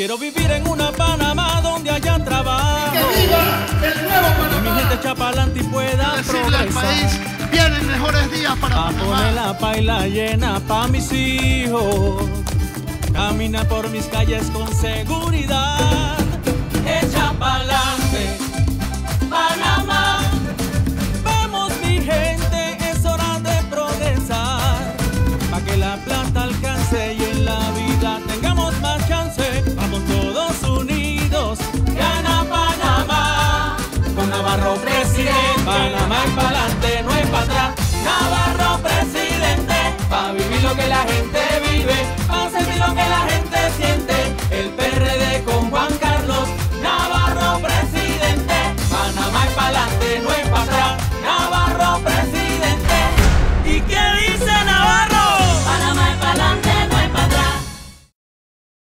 Quiero vivir en una Panamá donde haya trabajo. ¡Que viva el nuevo Panamá! Que mi gente echa pa'lante y pueda Decirle al progresar. país, vienen mejores días para A Panamá. poner la paila llena pa' mis hijos. Camina por mis calles con seguridad. Echa pa'lante.